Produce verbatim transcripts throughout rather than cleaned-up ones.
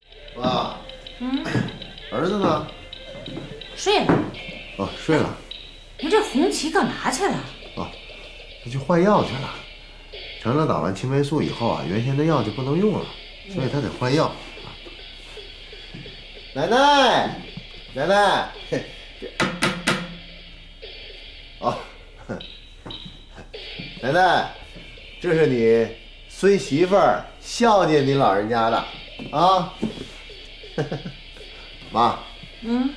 妈，嗯，儿子呢？ 睡了。 哦，睡了。 我这红旗干嘛去了？ 哦，他去换药去了。成了打完青霉素以后啊，原先的药就不能用了，所以他得换药。奶奶，奶奶，哦，奶奶，这是你孙媳妇儿孝敬您老人家的啊。妈， 嗯，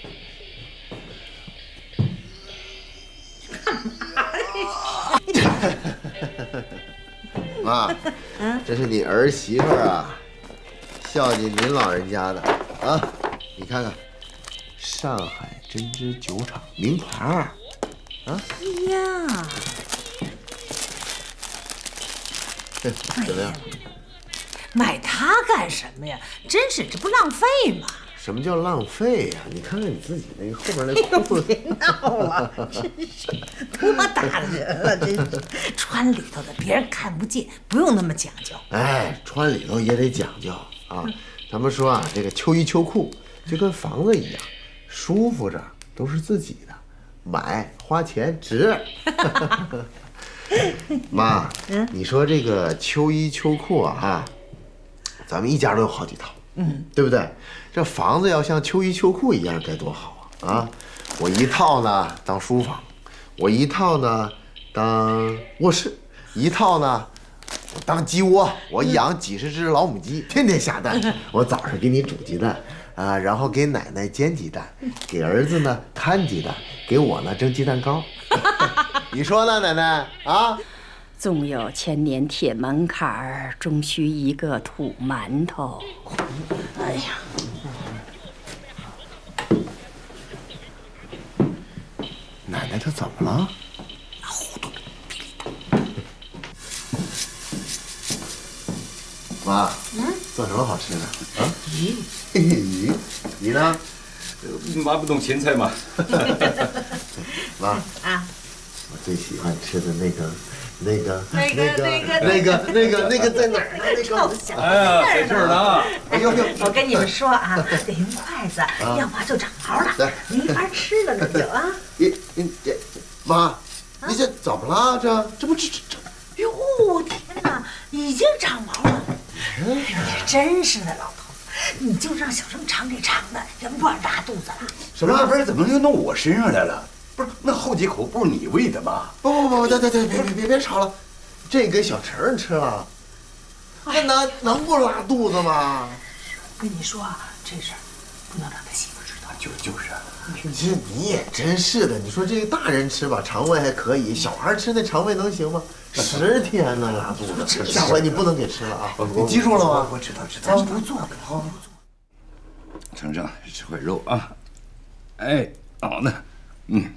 干嘛呀？ 妈，这是你儿媳妇儿啊，孝敬您老人家的啊。你看看，上海针织酒厂名牌儿啊。 哎呀， 怎么样？ 买它干什么呀？真是，这不浪费吗？ 什么叫浪费呀？你看看你自己那个后边那裤子。 别闹了，真是多打人了，真是。穿里头的别人看不见，不用那么讲究。 哎，穿里头也得讲究啊。他们说啊，这个秋衣秋裤就跟房子一样，舒服着都是自己的，买花钱值。妈，你说这个秋衣秋裤啊，哈，咱们一家都有好几套，嗯，对不对？这房子要像秋衣秋裤一样，该多好啊！啊，我一套呢当书房，我一套呢当卧室，一套呢我当鸡窝，我养几十只老母鸡，天天下蛋。我早上给你煮鸡蛋啊，然后给奶奶煎鸡蛋，给儿子呢摊鸡蛋，给我呢蒸鸡蛋糕。你说呢，奶奶啊？ 纵有千年铁门槛儿，终须一个土馒头。 哎呀， 奶奶她怎么了？ 老糊涂，别理他。 妈，嗯，做什么好吃的啊？鱼，你呢？ 妈不懂芹菜吗？ 妈啊， 我最喜欢吃的那个。那个那个那个那个那个那个在哪儿呢？那个哎呀，在这儿呢！ 哎呦呦！ 我跟你们说啊，得用筷子，要不然就长毛了，没法吃了，那就啊。 你你这妈，你这怎么了？这这不这这这？ 哟天哪，已经长毛了！你真是的，老头子，你就让小生尝这尝的，要不然拉肚子了。 什么？不是，怎么又弄我身上来了？不是，那后几口不是你喂的吗？ 不不不，对对对，别别别别吵了，这给小陈吃了，那能能不拉肚子吗？ 我跟你说啊，这事儿不能让他媳妇知道。 就就是啊， 这你也真是的，你说这个大人吃吧，肠胃还可以，小孩吃那肠胃能行吗？十天呢拉肚子，下回你不能给吃了啊！你记住了吗？ 我知道知道。 咱不做了， 好。 程程，吃块肉啊！哎，好的，嗯。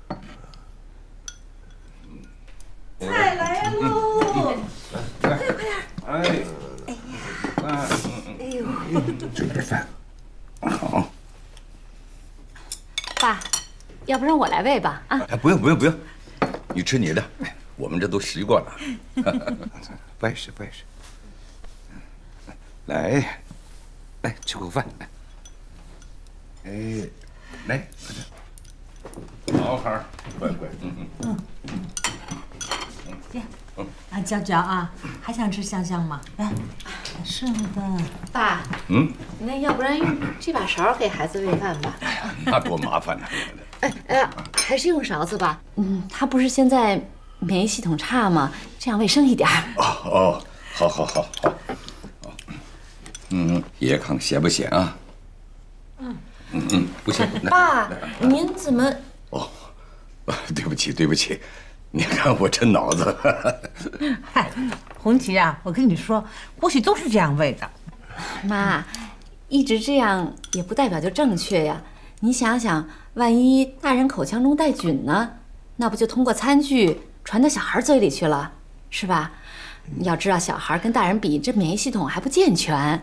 菜来喽！快点快点！ 哎， 哎呀， 饭， 哎呦， 这点饭，好。 爸，要不然我来喂吧？啊， 哎，不用不用不用，你吃你的，我们这都习惯了。不碍事不碍事。来，来吃口饭。哎，来，好孩儿，乖乖，嗯嗯嗯。 行，啊，娇娇啊，还想吃香香吗？来，是的。 爸， 嗯， 那要不然用这把勺给孩子喂饭吧？ 哎呀，那多麻烦呐！ 哎哎，还是用勺子吧。嗯，他不是现在免疫系统差吗？这样卫生一点。 哦哦，好好好好。嗯，爷爷看看咸不咸啊？嗯嗯嗯，不咸。 爸，您怎么？ 哦，对不起对不起，你看我这脑子。 嗨，红旗啊，我跟你说，过去都是这样喂的。 妈，一直这样也不代表就正确呀。你想想，万一大人口腔中带菌呢，那不就通过餐具传到小孩嘴里去了，是吧？要知道，小孩跟大人比，这免疫系统还不健全。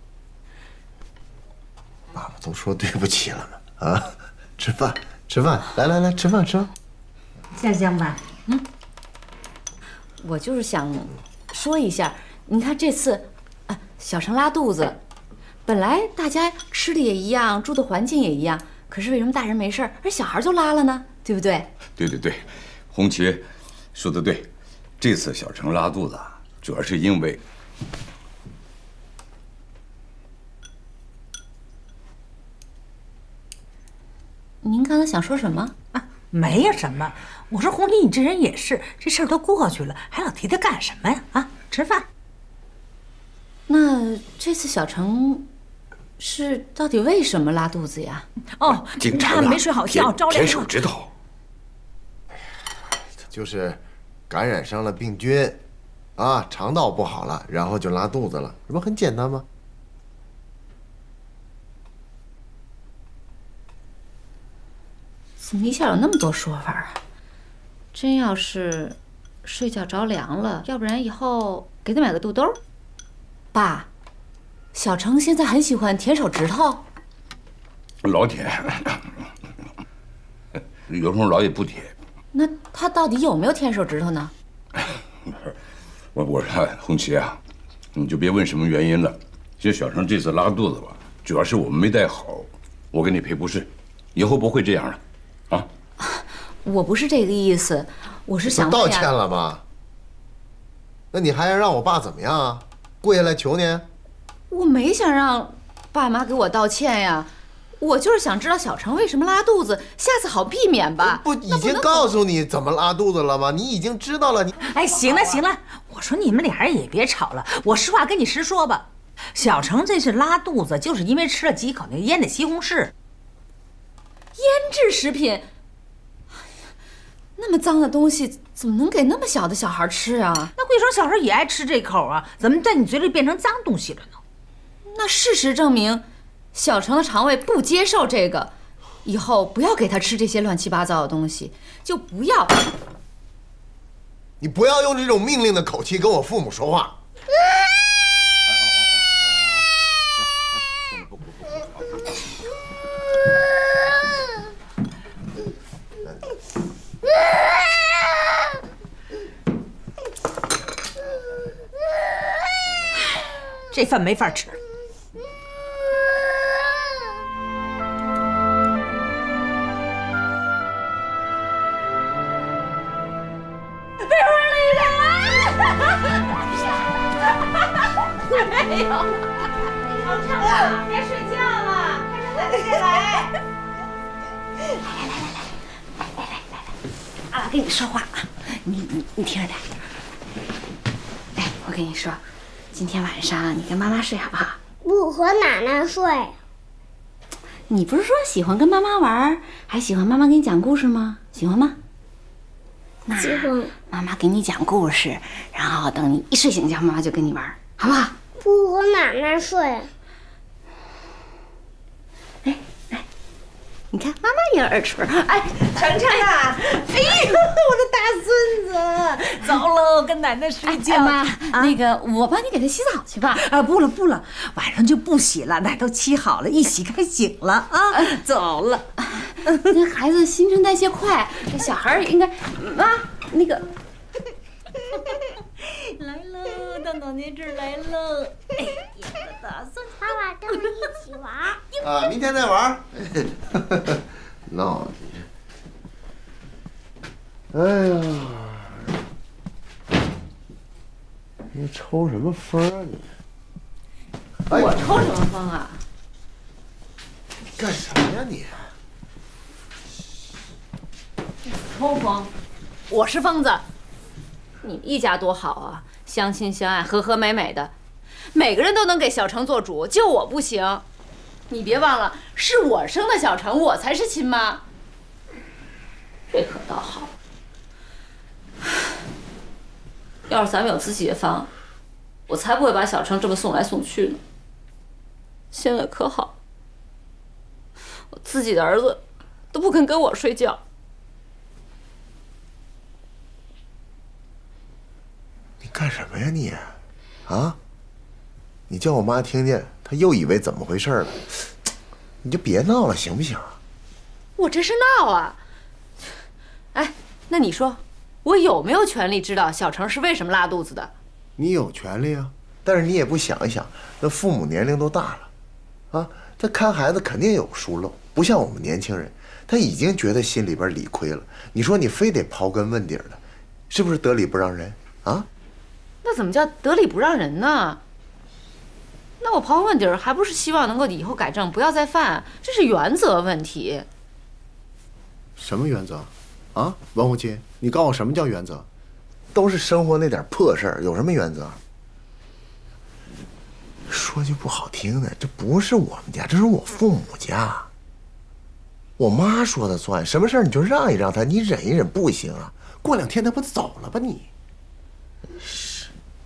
爸爸都说对不起了呢，啊，吃饭吃饭，来来来，吃饭吃饭。 香香吧，嗯， 我就是想说一下，你看这次，啊，小成拉肚子， 本来大家吃的也一样，住的环境也一样，可是为什么大人没事，而小孩就拉了呢？对不对？ 对对对，红旗说的对，这次小程拉肚子啊，主要是因为。 您刚才想说什么啊？没有什么。我说红旗，你这人也是，这事儿都过去了，还老提它干什么呀？啊，吃饭。 那这次小程是到底为什么拉肚子呀？ 哦， 警察他没睡好觉，着凉。 舔手指头。 就是感染上了病菌，啊，肠道不好了，然后就拉肚子了，这不很简单吗？ 怎么一下有那么多说法啊？真要是睡觉着凉了，要不然以后给他买个肚兜。爸，小程现在很喜欢舔手指头， 老舔，有时候老也不舔。 那他到底有没有舔手指头呢？ 我我说红旗啊，你就别问什么原因了。就小程这次拉肚子吧，主要是我们没带好，我给你赔不是，以后不会这样了。 啊， 我不是这个意思，我是想道歉了吗？那你还要让我爸怎么样啊？跪下来求你？ 我没想让爸妈给我道歉呀，我就是想知道小程为什么拉肚子，下次好避免吧。 不，已经告诉你怎么拉肚子了吗？你已经知道了。你哎，行了行了，我说你们俩人也别吵了，我实话跟你实说吧，小程这次拉肚子就是因为吃了几口那腌的西红柿。 腌制食品，那么脏的东西怎么能给那么小的小孩吃啊？ 那贵生小孩也爱吃这口啊，怎么在你嘴里变成脏东西了呢？ 那事实证明，小程的肠胃不接受这个，以后不要给他吃这些乱七八糟的东西，就不要。 你不要用这种命令的口气跟我父母说话。 这饭没法吃。 被窝里的，没有。好唱了，该睡觉了，开车再接来。来来来来来来来来来，啊，跟你说话啊，你你你听着点。哎，我跟你说。 今天晚上你跟妈妈睡好不好？ 不和奶奶睡。 你不是说喜欢跟妈妈玩，还喜欢妈妈给你讲故事吗？喜欢吗？那喜欢。 妈妈给你讲故事，然后等你一睡醒觉，妈妈就跟你玩，好不好？ 不和奶奶睡。 哎哎，你看妈妈也有耳垂。哎，程程啊，哎呦，我的大孙子， 走喽，跟奶奶睡觉。 妈，啊、那个我帮你给他洗澡去吧。 啊，不了不了，晚上就不洗了，奶都沏好了，一洗该醒了啊。走了。 那孩子新陈代谢快，这小孩应该妈那个。来喽，到脑年这儿来喽！哎呀，我的大孙子， 爸爸跟我一起玩。 啊，明天再玩。闹你！哎呀，你抽什么风啊你？ 我抽什么风啊？ 干什么呀你？ 抽风？我是疯子。你们一家多好啊，相亲相爱，和和美美的，每个人都能给小程做主，就我不行。你别忘了，是我生的小程，我才是亲妈。这可倒好，要是咱们有自己的房，我才不会把小程这么送来送去呢。现在可好，我自己的儿子都不肯跟我睡觉。 你干什么呀你？啊？你叫我妈听见，她又以为怎么回事了。你就别闹了，行不行？ 我这是闹啊！哎，那你说，我有没有权利知道小程是为什么拉肚子的？ 你有权利啊，但是你也不想一想，那父母年龄都大了， 啊，他看孩子肯定有疏漏，不像我们年轻人，他已经觉得心里边理亏了。你说你非得刨根问底的，是不是得理不让人啊？ 那怎么叫得理不让人呢？那我刨根问底儿，还不是希望能够以后改正，不要再犯，这是原则问题。 什么原则？啊，王红旗，你告诉我什么叫原则？都是生活那点破事儿，有什么原则？说句不好听的，这不是我们家，这是我父母家。我妈说的算，什么事儿你就让一让他，你忍一忍不行啊？过两天他不走了吧你？是。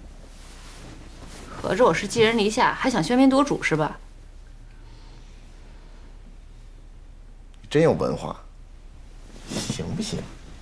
合着我是寄人篱下，还想喧宾夺主是吧？ 真有文化，行不行？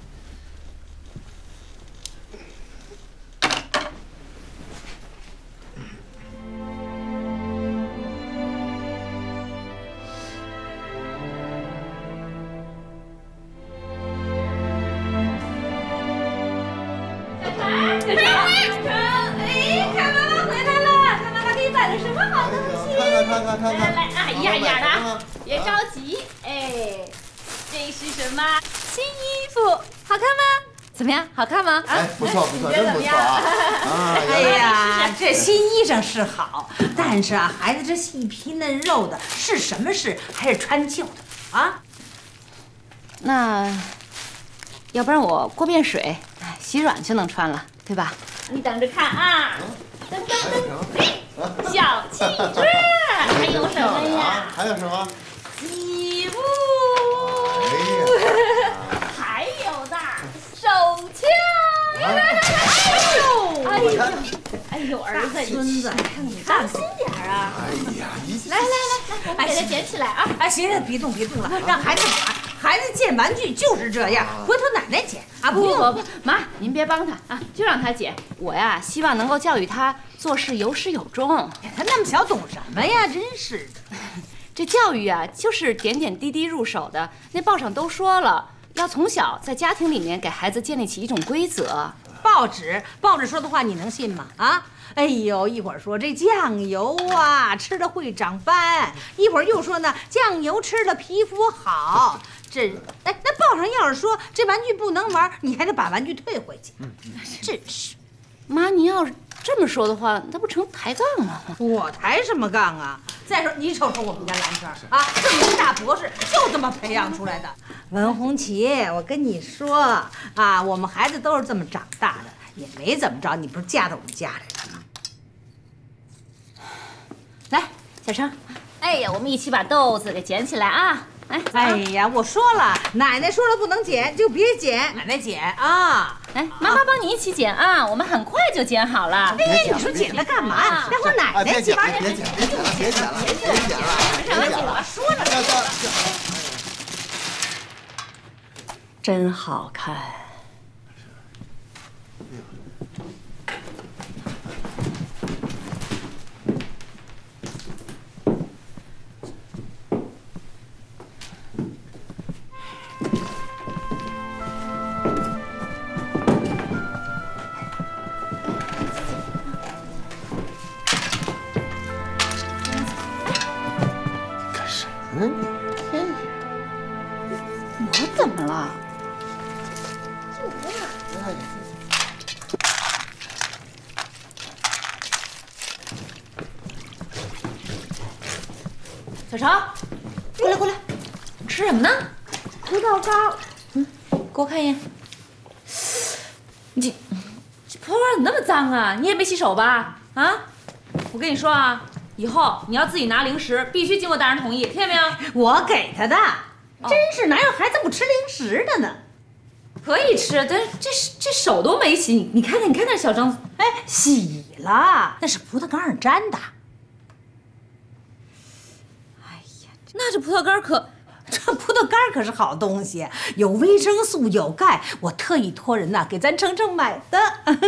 别着急，哎，这是什么新衣服？好看吗？怎么样？好看吗？ 哎，不错不错，真不错啊！啊， 哎呀，这新衣裳是好，但是啊，孩子这细皮嫩肉的，是什么事还是穿旧的啊？ 那要不然我过遍水，哎，洗软就能穿了，对吧？你等着看啊！噔噔噔，小汽车，还有什么呀？ 还有什么？ 积木， 哎还有的手枪。哎呦，哎呦，哎呦，儿子孙子，看你当心点啊！ 哎呀，你来来来来，我们给他捡起来啊！ 哎，行了，别动别动了，让孩子玩。孩子捡玩具就是这样，回头奶奶捡啊！ 不不不，妈，您别帮他啊，就让他捡。我呀，希望能够教育他做事有始有终。 他那么小，懂什么呀？真是的。 这教育啊，就是点点滴滴入手的。那报上都说了，要从小在家庭里面给孩子建立起一种规则。 报纸报纸说的话你能信吗？啊！哎呦，一会儿说这酱油啊吃了会长斑，一会儿又说呢酱油吃了皮肤好。这哎，那报上要是说这玩具不能玩，你还得把玩具退回去。嗯，真是。 妈，您要是这么说的话，那不成抬杠吗？ 我抬什么杠啊？再说你瞅瞅我们家兰生啊，这么一大博士，就这么培养出来的。文红旗，我跟你说啊，我们孩子都是这么长大的，也没怎么着。你不是嫁到我们家来了吗？ 来，小成，哎呀，我们一起把豆子给捡起来啊！哎， 哎呀，我说了，奶奶说了不能捡就别捡，奶奶捡啊！ 来，妈妈帮你一起捡啊，我们很快就捡好了。 哎，你说捡它干嘛呀？待会儿奶奶捡。 别捡，别捡了，别捡了，别捡了，别捡了！ 说了， 真好看。我怎么了？小成，过来过来，吃什么呢？ 葡萄干。 嗯，给我看一眼。你这葡萄干怎么那么脏啊？你也没洗手吧？啊！我跟你说啊，以后你要自己拿零食，必须经过大人同意，听见没有？ 我给他的。真是哪有孩子不吃零食的呢？ 可以吃，但是这这手都没洗，你你看看，你看看小张， 哎，洗了，那是葡萄干儿粘的。 哎呀，那这葡萄干可， 这葡萄干可是好东西，有维生素，有钙，我特意托人呐给咱程程买的。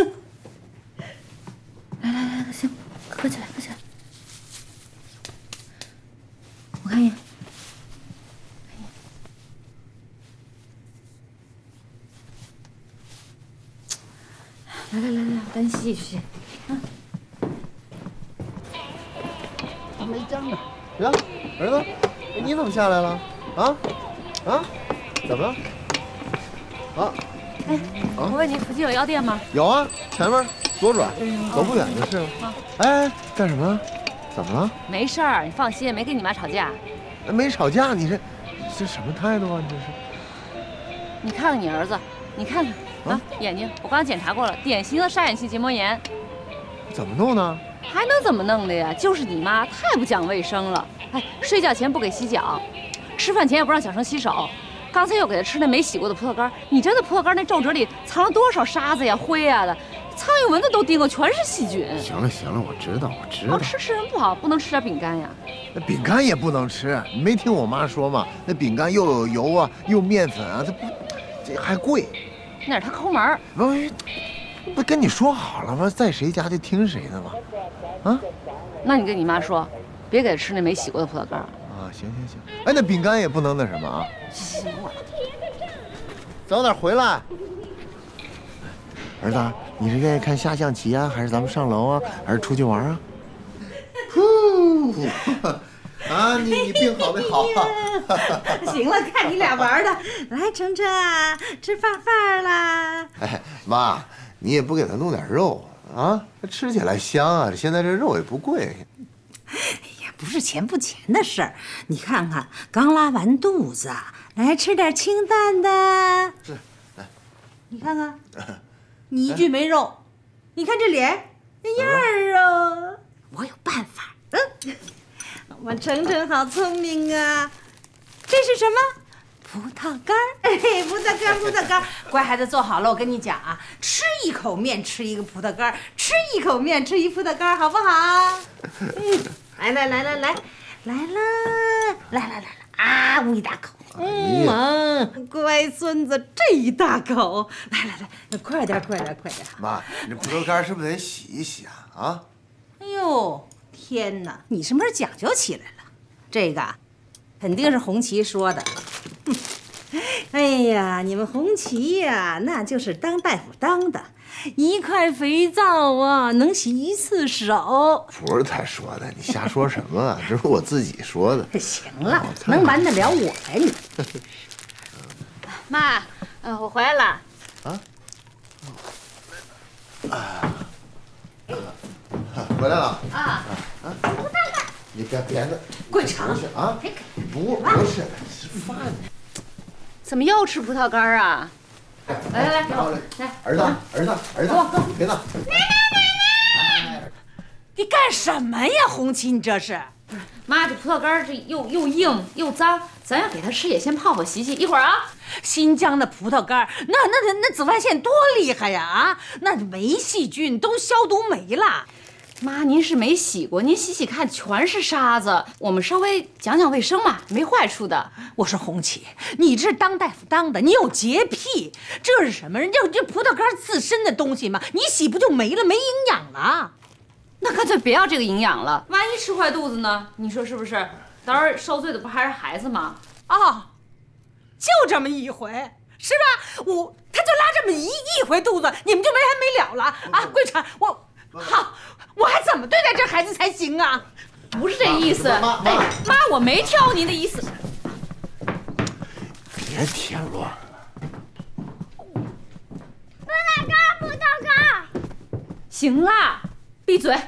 来来来，行，喝起来，喝起来。我看一眼。来来来来，赶紧洗洗洗，啊！ 没脏啊！ 呀，儿子，你怎么下来了？啊啊，怎么了？啊， 哎，我问你，附近有药店吗？ 有啊，前面左转，走不远就是了。哎，干什么？怎么了？ 没事儿，你放心，没跟你妈吵架。 没吵架，你这这什么态度啊？你这是？ 你看看你儿子，你看看啊，眼睛我刚检查过了，典型的沙眼性结膜炎。 怎么弄呢？ 还能怎么弄的呀？就是你妈太不讲卫生了。哎，睡觉前不给洗脚，吃饭前也不让小声洗手。刚才又给他吃那没洗过的葡萄干，你知道葡萄干那皱褶里藏了多少沙子呀、灰呀的，苍蝇蚊子都叮过，全是细菌。 行了行了，我知道我知道。 哦，吃吃人不好，不能吃点饼干呀。 那饼干也不能吃，你没听我妈说吗？那饼干又有油啊，又面粉啊，它不，这还贵。 那是他抠门儿。 不不跟你说好了吗？在谁家就听谁的吗？啊？ 那你跟你妈说，别给他吃那没洗过的葡萄干。 啊，行行行。哎，那饼干也不能那什么啊。 行，我。 早点回来。儿子，你是愿意看下象棋啊，还是咱们上楼啊，还是出去玩啊？呼，啊，你你病好没好啊？ 行了，看你俩玩的。来，程程啊，吃饭饭啦。 哎，妈，你也不给他弄点肉啊？吃起来香啊！现在这肉也不贵。 哎呀，不是钱不钱的事儿，你看看，刚拉完肚子，来吃点清淡的。 是，来， 你看看，你一句没肉，你看这脸那样儿啊！我有办法，嗯，我们程程好聪明啊！这是什么？葡萄干儿，哎，葡萄干儿，葡萄干儿，乖孩子坐好了，我跟你讲啊，吃一口面吃一个葡萄干儿，吃一口面吃一葡萄干儿，好不好？嗯，来来来来来，来了，来来来来啊，呜一大口，嗯啊，乖孙子，这一大口，来来来，快点快点快点！ 妈，你这葡萄干是不是得洗一洗啊？啊？ 哎呦，天哪，你什么时候讲究起来了？这个肯定是红旗说的。哎呀，你们红旗呀，那就是当大夫当的，一块肥皂啊能洗一次手。 不是他说的，你瞎说什么啊？这是我自己说的。 行了，能瞒得了我呀你？ 妈，嗯，我回来了。 啊？回来了啊啊！你别别的， 滚长不是啊，不不是吃饭。 怎么又吃葡萄干啊？来来来，给我来， 儿子儿子儿子，别闹！ 你干什么呀，红旗？你这是？ 妈，这葡萄干这又又硬又脏，咱要给它吃也先泡泡洗洗，一会儿啊。 新疆的葡萄干，那那那那紫外线多厉害呀！啊，那没细菌，都消毒没了。 妈，您是没洗过，您洗洗看，全是沙子。我们稍微讲讲卫生嘛，没坏处的。 我说红旗，你这当大夫当的，你有洁癖，这是什么？人家这葡萄干自身的东西嘛，你洗不就没了，没营养了？ 那干脆别要这个营养了，万一吃坏肚子呢？你说是不是？到时候受罪的不还是孩子吗？ 啊，就这么一回，是吧？我他就拉这么一一回肚子，你们就没完没了了啊！桂传，我好，我还怎么对待这孩子才行啊？ 不是这意思，哎，妈，我没挑您的意思。 别添乱了。 葡萄干，葡萄干。 行啦，闭嘴。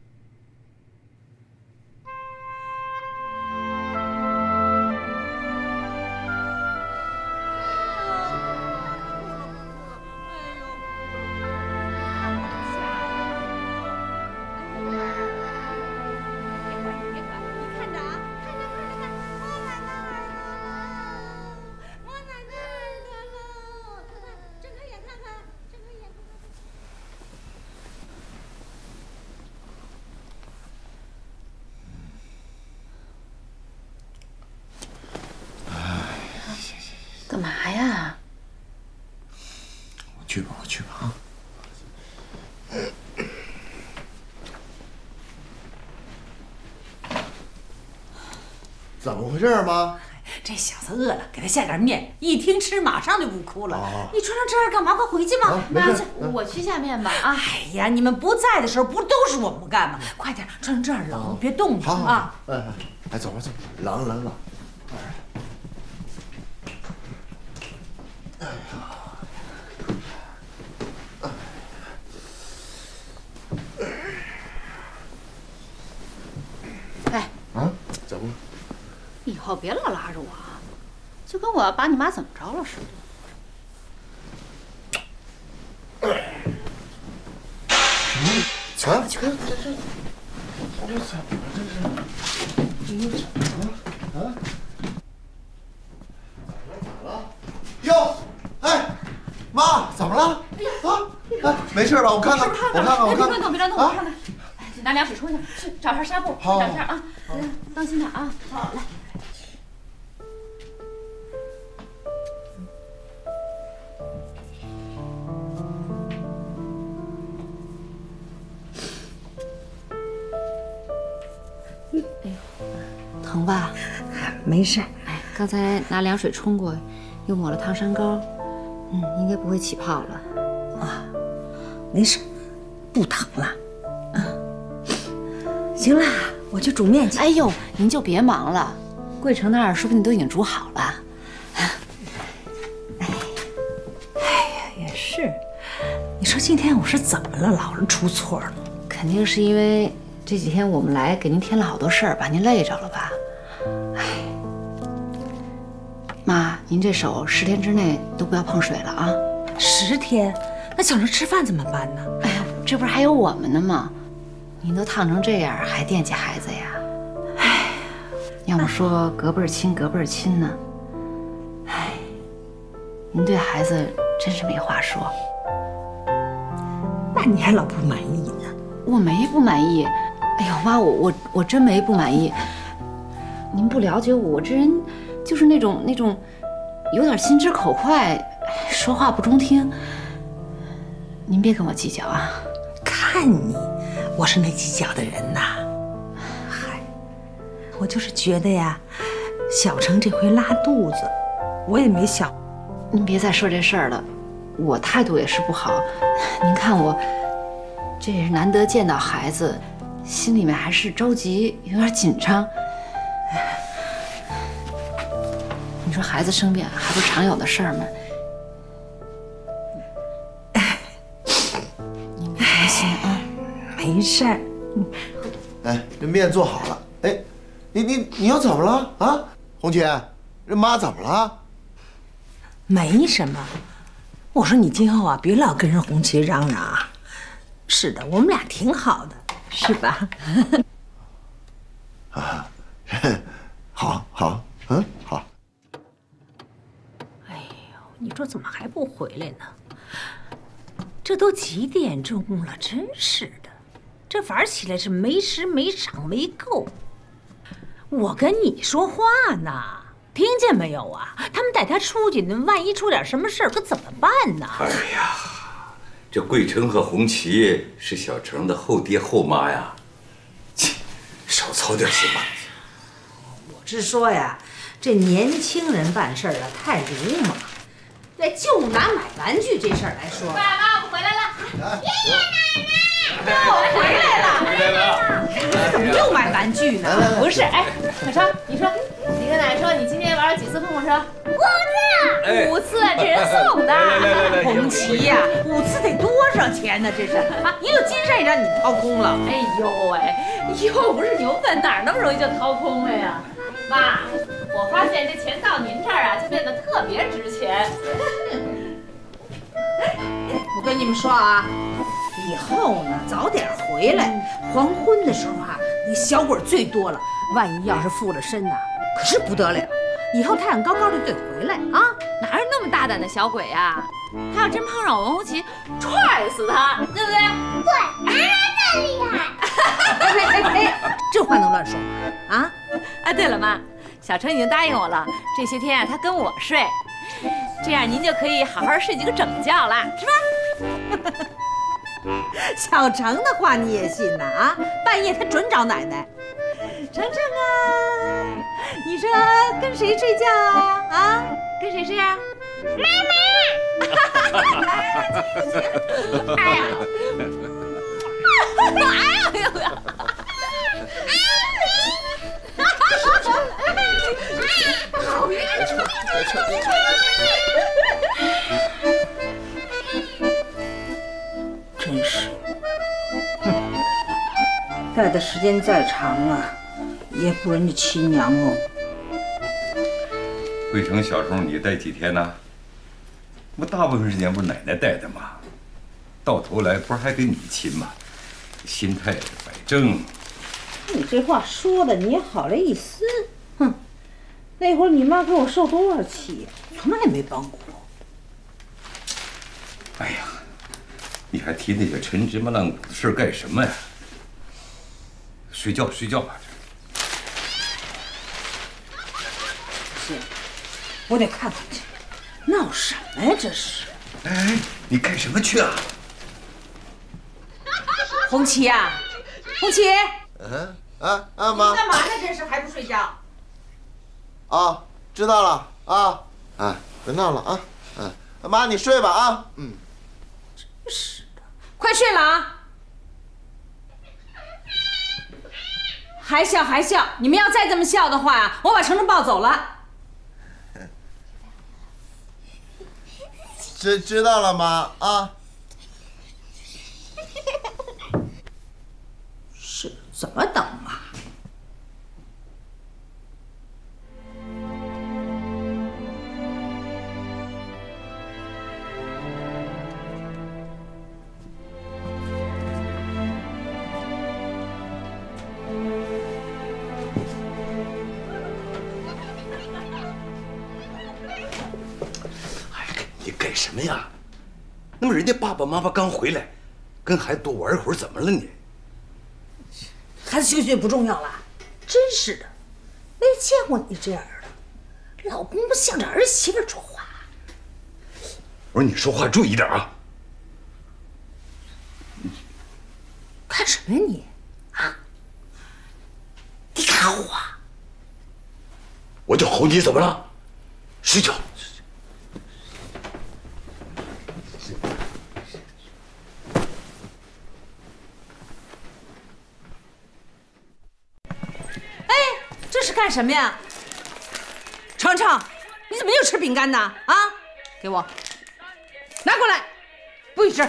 干嘛呀？ 我去吧，我去吧啊！怎么回事，妈？ 这小子饿了，给他下点面，一听吃马上就不哭了。你穿成这样干嘛？快回去嘛！ 妈，这我去下面吧啊！ 哎呀，你们不在的时候不都是我们干吗？快点，穿成这样冷，别冻着啊！ 哎哎，哎，走吧走吧，冷冷冷。哎呀！ 哎， 啊，怎么了？ 以后别老拉着我啊，就跟我把你妈怎么着了似的。 什么？啊？这这这这怎么了？这是？你怎么了？啊？怎么了？哟，哎，妈，怎么了？啊？哎，没事吧？我看看，我看看，我看看。 别乱动，别乱动，我看看。哎，去拿凉水冲去，去找片纱布，去找片啊。当心点啊！好，来。疼吧？ 没事。 哎，刚才拿凉水冲过，又抹了糖山膏，嗯，应该不会起泡了。 啊，没事，不疼了。嗯，行了，我去煮面去。 哎呦，您就别忙了，桂城那儿说不定都已经煮好了。 哎呀，也是。你说今天我是怎么了，老是出错了？ 肯定是因为这几天我们来给您添了好多事儿，把您累着了吧？哎，妈，您这手十天之内都不要碰水了啊！ 十天？那小成吃饭怎么办呢？ 哎呀，这不是还有我们呢吗？您都烫成这样，还惦记孩子呀？哎，要么说隔辈儿亲，隔辈儿亲呢。哎，您对孩子真是没话说。 那你还老不满意呢？ 我没不满意。哎呦，妈，我我我真没不满意。您不了解我，我这人就是那种那种有点心直口快，说话不中听。您别跟我计较啊。 看你，我是没计较的人呐。嗨，我就是觉得呀，小成这回拉肚子，我也没想。 您别再说这事儿了，我态度也是不好。您看我，这也是难得见到孩子，心里面还是着急，有点紧张。你说孩子生病还不是常有的事儿吗？您别担心啊， 没事儿。 哎，这面做好了。哎，你你你又怎么了啊？红旗，这妈怎么了？ 没什么。我说你今后啊，别老跟人红旗嚷嚷啊。是的，我们俩挺好的，是吧？ 啊，好，好，嗯，好。 哎呦，你说怎么还不回来呢？这都几点钟了，真是的，这晚上起来是没时没晌没够。我跟你说话呢，听见没有啊？他们带他出去，那万一出点什么事儿，可怎么办呢？ 哎呀，这桂城和红旗是小成的后爹后妈呀，切，少操点心吧。 我是说呀，这年轻人办事儿啊，太鲁莽。这就拿买玩具这事儿来说， 爸妈，我回来了。 爷爷奶奶， 我回来了， 回来了， 你怎么又买玩具呢？ 不是，哎，小成，你说，你跟奶奶说，你今天玩了几次碰碰车？ 五次。 五次，这人送的。 红旗呀，五次得多少钱呢？这是啊，一个金山也让你掏空了。 哎呦喂，又不是牛粪，哪那么容易就掏空了呀？妈，我发现这钱到您这儿啊，就变得特别值钱。 我跟你们说啊，以后呢早点回来，黄昏的时候啊，你小鬼最多了，万一要是附了身呐，可是不得了。以后太阳高高的得回来啊！ 哪有那么大胆的小鬼呀？他要真碰上我王红旗，踹死他，对不对？ 对，妈妈厉害。 哎哎哎，这话能乱说吗？啊？ 啊，对了，妈，小成已经答应我了，这些天啊，他跟我睡，这样您就可以好好睡几个整觉了，是吧？ 小成的话你也信呐？啊，半夜他准找奶奶。 程程啊，你说跟谁睡觉啊？啊，跟谁睡啊？ 妈妈。 哎呀！哎呀呀！真是，哼，带的时间再长啊，也不如人家亲娘哦。 慧成小时候你带几天呢？我大部分时间不是奶奶带的吗？到头来不是还得你亲吗？心态摆正。 你这话说的，你也好了意思。哼，那会儿你妈给我受多少气呀，从来也没帮过我。 哎呀，你还提那些陈芝麻烂谷的事干什么呀？睡觉睡觉吧。 是，我得看看去，闹什么呀这是？ 哎，你干什么去啊？ 红旗呀，红旗， 嗯啊啊妈， 你干嘛呢？这是还不睡觉？ 啊，知道了啊啊，别闹了啊，嗯，妈你睡吧啊，嗯。 真是的，快睡了啊！还笑还笑！你们要再这么笑的话呀，我把程程抱走了。 知知道了妈啊。 是，怎么等啊？ 干什么呀？那么人家爸爸妈妈刚回来，跟孩子多玩一会儿，怎么了你？ 孩子休息不重要了，真是的，没见过你这样的，老公不向着儿媳妇说话。 我说你说话注意点啊！ 看什么呀你？啊？你看我？ 我就吼你怎么了？睡觉。 这是干什么呀？程程，你怎么又吃饼干呢？啊，给我拿过来，不许吃。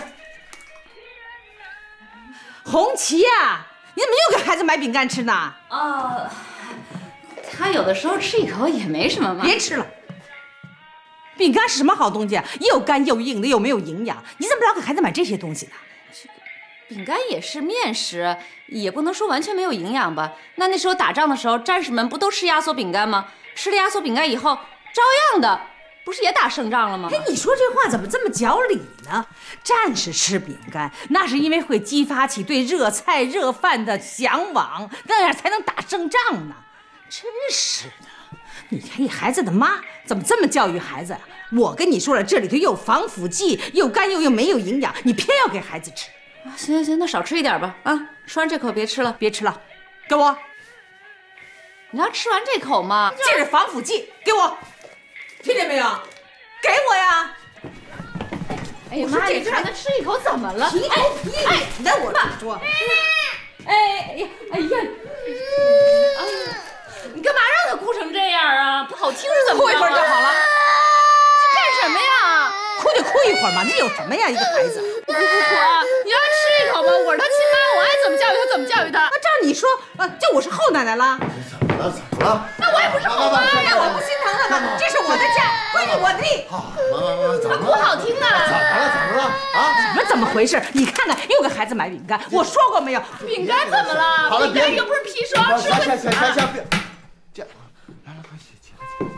红旗呀，你怎么又给孩子买饼干吃呢？ 哦，他有的时候吃一口也没什么嘛。 别吃了，饼干是什么好东西啊？又干又硬的，又没有营养。你怎么老给孩子买这些东西呢？ 饼干也是面食，也不能说完全没有营养吧。那那时候打仗的时候，战士们不都吃压缩饼干吗？吃了压缩饼干以后，照样的，不是也打胜仗了吗？ 哎，你说这话怎么这么讲理呢？战士吃饼干，那是因为会激发起对热菜热饭的向往，那样才能打胜仗呢。真是的，你看你孩子的妈怎么这么教育孩子啊？我跟你说了，这里头又有防腐剂，又干又又没有营养，你偏要给孩子吃。 行行行，那少吃一点吧。啊，吃完这口别吃了， 别吃了，给我！ 你要吃完这口嘛。 这是防腐剂，给我！听见没有？给我呀！ 哎呀妈，你让他吃一口怎么了？ 皮哎哎，在我这桌。 哎哎呀哎呀！哎呀，你干嘛让他哭成这样啊？不好听是怎么着？ 哭一会儿就好了。 这干什么呀？ 哭就哭一会儿嘛，这有什么呀？一个孩子。 不不不啊！你让他吃一口吧，我是他亲妈，我爱怎么教育他怎么教育他。 那照你说，呃，就我是后奶奶了。 怎么了？怎么了？ 那我也不是后妈呀， 我不心疼他吗？这是我的家，归你我的地。 好，妈妈妈，怎么了？ 不好听啊！ 怎么了？怎么了？啊？ 怎么怎么回事？你看看，又给孩子买饼干，我说过没有？ 饼干怎么了？ 好了， 饼干又不是砒霜，吃行会行行行，别这样，来来快起起来起来。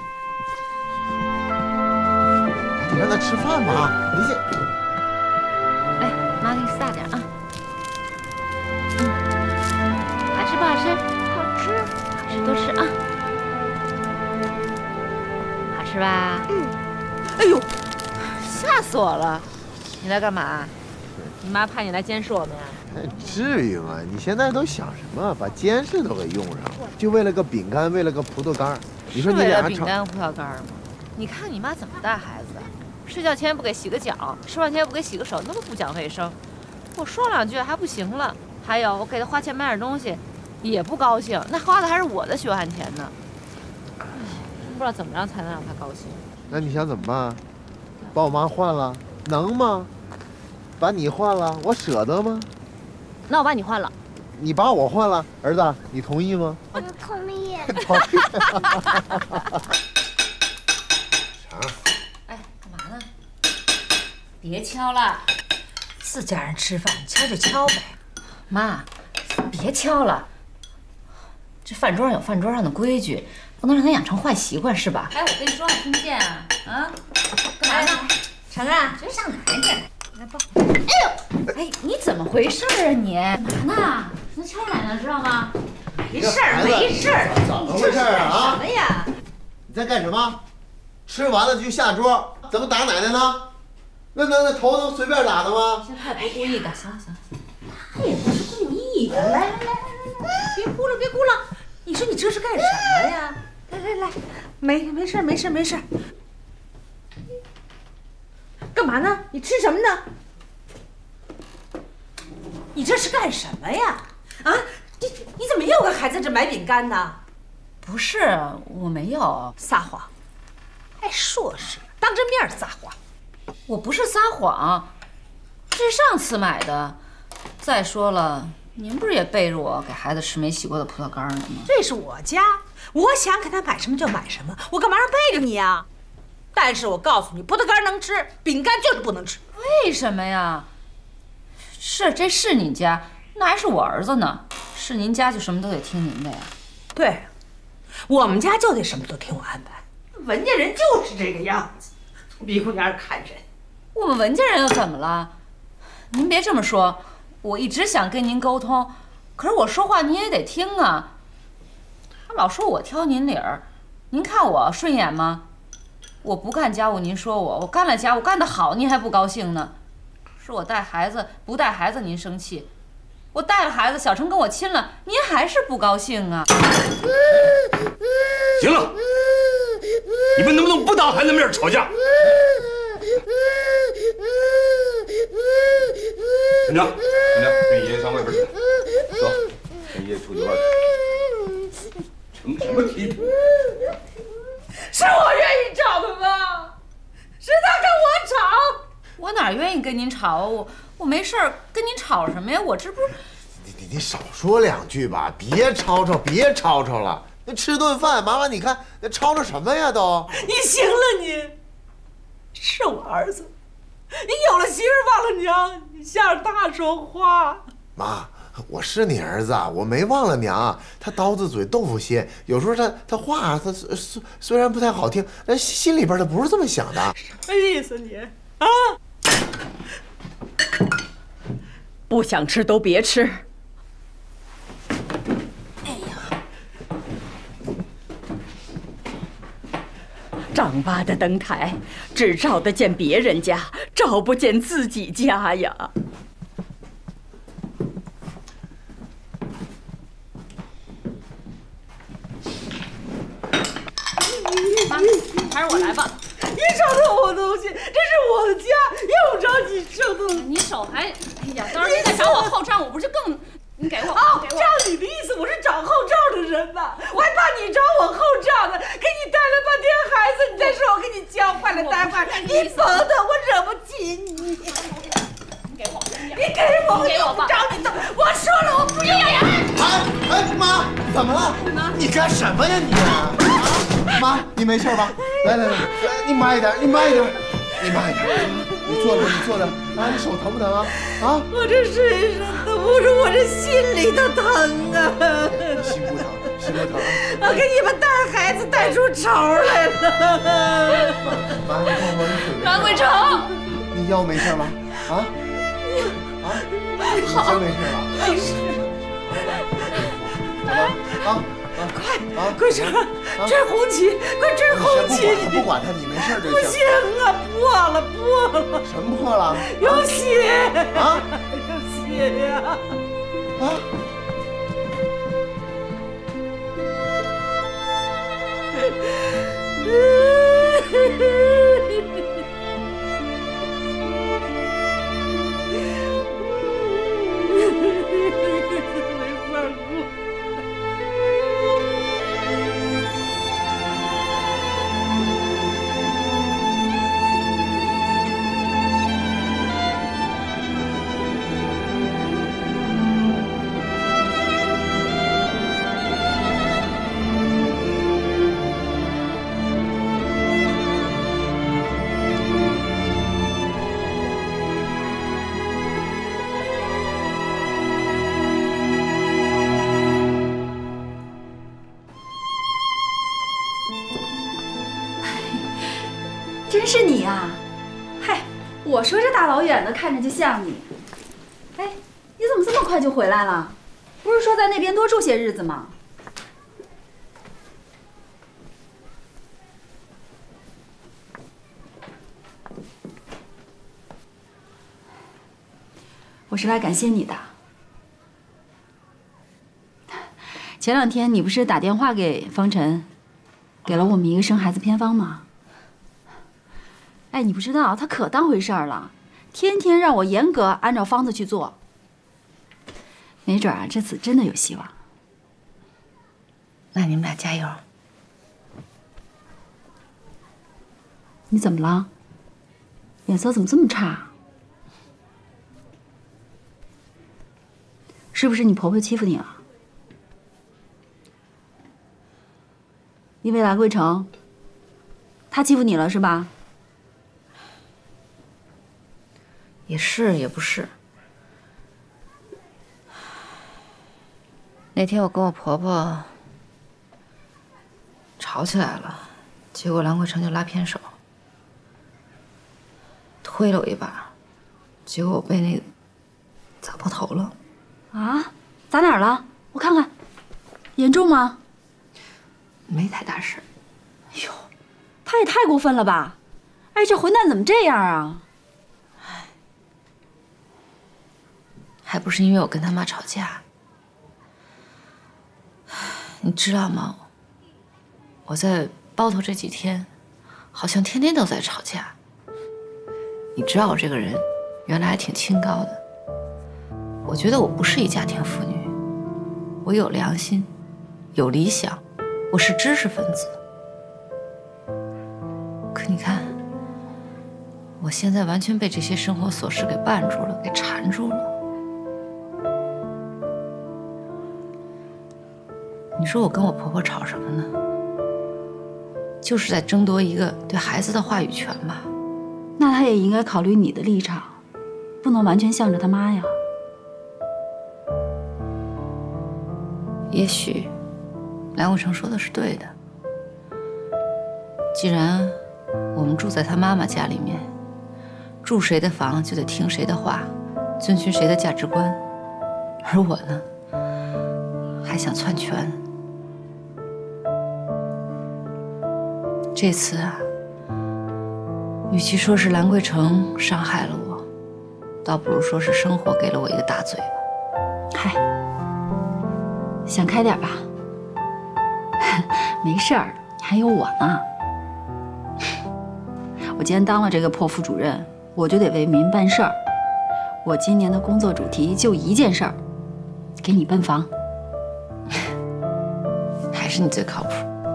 你让他吃饭嘛，你这。 哎，妈给你撒点啊。嗯，好吃不好吃？ 好吃。 好吃多吃啊。好吃吧？ 嗯。 哎呦， 吓死我了！你来干嘛？你妈派你来监视我们呀？ 至于吗？你现在都想什么？把监视都给用上了，就为了个饼干，为了个葡萄干。你说你为了俩吵？ 饼干葡萄干吗？你看你妈怎么带孩子的？睡觉前不给洗个脚，吃饭前不给洗个手，那么不讲卫生。我说两句还不行了。还有我给她花钱买点东西，也不高兴。那花的还是我的血汗钱呢。不知道怎么着才能让她高兴。 那你想怎么办？把我妈换了，能吗？把你换了，我舍得吗？ 那我把你换了。 你把我换了，儿子，你同意吗？ 我同意。 同意。 啥？ 哎，干嘛呢？别敲了。 自家人吃饭，敲就敲呗。 妈，别敲了。这饭桌上有饭桌上的规矩，不能让他养成坏习惯，是吧？哎，我跟你说，没听见啊？啊？干嘛呢？ 成啊， 这上哪儿去？来抱。哎呦！哎，你怎么回事啊你？干嘛呢？能敲奶奶知道吗？ 没事儿，没事儿。 怎么回事啊？ 什么呀？ 你在干什么？吃完了就下桌，怎么打奶奶呢？那那那头能随便打的吗？ 行，他也不是故意的。行了行了， 他也不是故意的。来来来来来，别哭了别哭了。你说你这是干什么呀？来来来，没没事没事没事。干嘛呢？你吃什么呢？你这是干什么呀？啊，你你怎么又跟孩子这买饼干呢？ 不是，我没有撒谎，还说是当着面撒谎。 我不是撒谎，这是上次买的。再说了，您不是也背着我给孩子吃没洗过的葡萄干呢吗？ 这是我家，我想给他买什么就买什么，我干嘛让背着你呀？但是我告诉你，葡萄干能吃，饼干就是不能吃。 为什么呀？是，这是您家，那还是我儿子呢。是您家就什么都得听您的呀。 对，我们家就得什么都听我安排。文家人就是这个样子，从鼻孔眼儿看人。 我们文家人又怎么了？您别这么说，我一直想跟您沟通，可是我说话您也得听啊。老说我挑您理儿，您看我顺眼吗？我不干家务您说我，我干了家务干得好您还不高兴呢。是我带孩子不带孩子您生气，我带了孩子小成跟我亲了您还是不高兴啊。 行了，你们能不能不当孩子面吵架？村长，村长，跟爷爷上外边去，走，跟爷爷出去玩去。成什么体统？ 是我愿意吵的吗？是他跟我吵。 我哪愿意跟您吵啊？我我没事儿，跟您吵什么呀？我这不是…… 你你你少说两句吧，别吵吵，别吵吵了。那吃顿饭，麻烦你看那吵吵什么呀都？ 你行了你，是我儿子，你有了媳妇忘了娘，你向着他说话。 妈，我是你儿子，我没忘了娘。他刀子嘴豆腐心，有时候他他话他虽虽然不太好听，但心里边他不是这么想的。 什么意思你啊？ 不想吃都别吃。 哎呀， 丈八的灯台只照得见别人家，照不见自己家呀。 妈，还是我来吧。 你找到我东西，这是我的家，用不着你收东西。 你手还……哎呀，到时候你再找我后账，我不是更……你给我， 哦， 给我。 照你的意思，我是找后账的人吧？我还怕你找我后账呢，给你带了半天孩子，你再说我给你教坏了带坏了，你甭的，我惹不起你。 你给我， 你给我，我用不着你的。我说了，我不要呀。 哎哎，妈，怎么了？你干什么呀你？啊，妈，你没事吧？来来来，你慢一点，你慢一点，你慢一点。你坐着，你坐着。啊，你手疼不疼啊？啊？ 我这身上疼，不是我这心里头疼啊。 心不疼，心不疼。 我给你们带孩子带出仇来了。 妈，你看我你腿没事吧？ 阮贵成， 你腰没事吧？啊？啊？你真没事吧？ 没事。 啊啊！ 快啊！贵成，追红旗，快追红旗！ 不管他，你没事就行。 不行啊，破了，破了。 什么破了？ 有血啊！ 有血！ 血呀！ 啊！ 没法过。 真是你呀！嗨，我说这大老远的看着就像你。哎，你怎么这么快就回来了？不是说在那边多住些日子吗？我是来感谢你的。前两天你不是打电话给方晨，给了我们一个生孩子偏方吗？哎，你不知道他可当回事儿了，天天让我严格按照方子去做。没准啊，这次真的有希望。 那你们俩加油。 你怎么了？脸色怎么这么差？是不是你婆婆欺负你了？因为兰桂城，她欺负你了是吧？ 也是也不是。那天我跟我婆婆吵起来了，结果兰桂城就拉偏手，推了我一把，结果我被那个砸破头了。 啊？砸哪儿了？我看看，严重吗？ 没太大事。 哎呦，他也太过分了吧！哎，这混蛋怎么这样啊？ 还不是因为我跟他妈吵架。你知道吗？我在包头这几天，好像天天都在吵架。你知道我这个人原来还挺清高的，我觉得我不是一家庭妇女，我有良心，有理想，我是知识分子。可你看，我现在完全被这些生活琐事给绊住了，给缠住了。你说我跟我婆婆吵什么呢？就是在争夺一个对孩子的话语权吧。 那她也应该考虑你的立场，不能完全向着她妈呀。 也许梁伟成说的是对的。既然我们住在他妈妈家里面，住谁的房就得听谁的话，遵循谁的价值观，而我呢，还想篡权。这次啊，与其说是兰桂城伤害了我，倒不如说是生活给了我一个大嘴巴。 嗨，想开点吧，没事儿，你还有我呢。我既然当了这个破副主任，我就得为民办事儿。我今年的工作主题就一件事儿，给你奔房。 还是你最靠谱。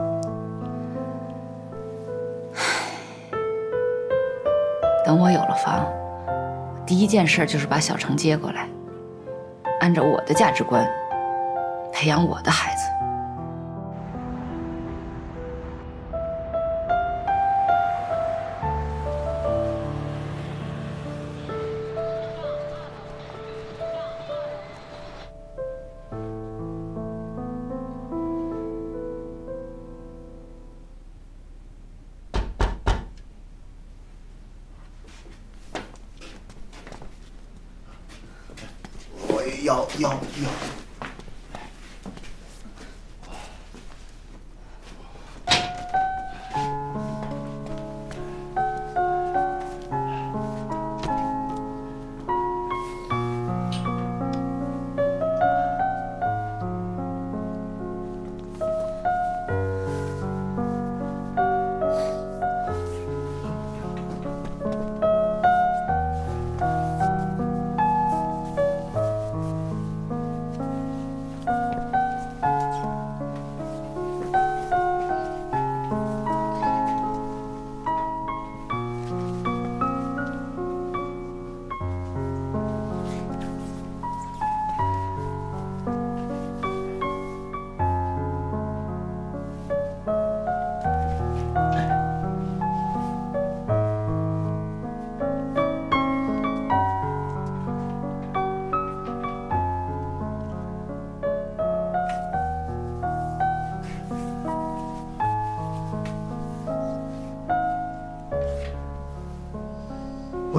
等我有了房，第一件事就是把小程接过来，按照我的价值观培养我的孩子。 要要要！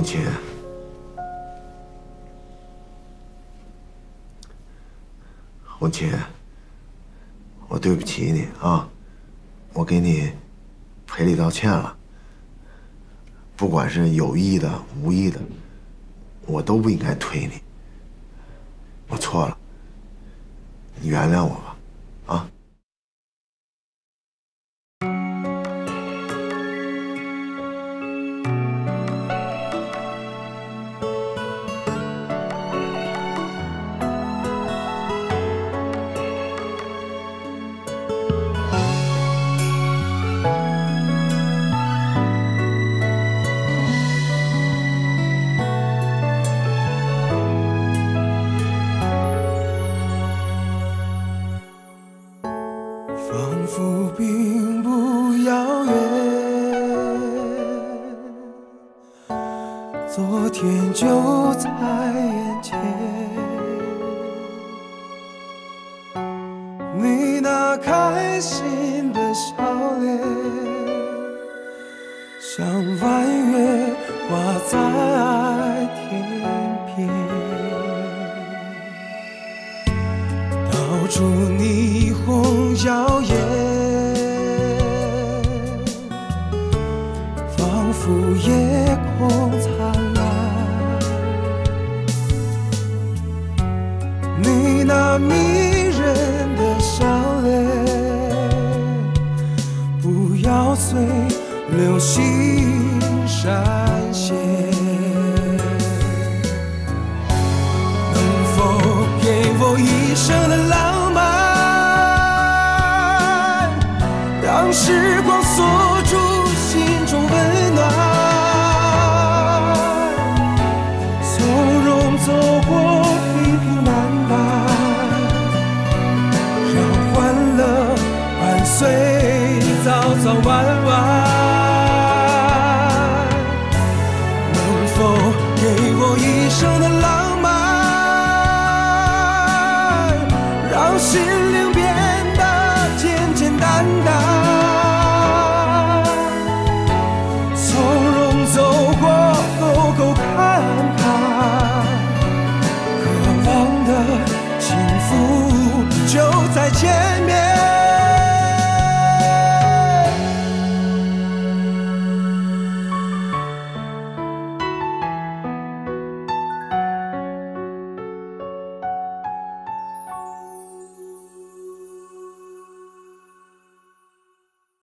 红琴，红琴，我对不起你啊，我给你赔礼道歉了。不管是有意的、无意的，我都不应该推你。我错了，你原谅我吧，啊。 仿佛并不遥远，昨天就在眼前。你那开心的笑脸，像弯月挂在天边，到处霓虹摇曳，仿佛夜空灿烂。你那迷人的笑脸，不要随流星闪现，能否给我一生的浪漫，让时光锁住心中温暖，从容走过平平淡淡，让欢乐伴随早早晚晚。能否给我一生的浪漫，让心灵变得简简单单，